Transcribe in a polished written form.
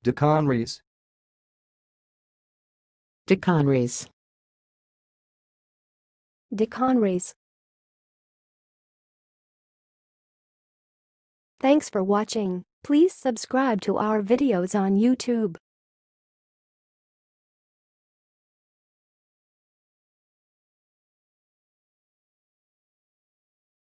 DEACONRIES. DEACONRIES. DEACONRIES. Thanks for watching. Please subscribe to our videos on YouTube.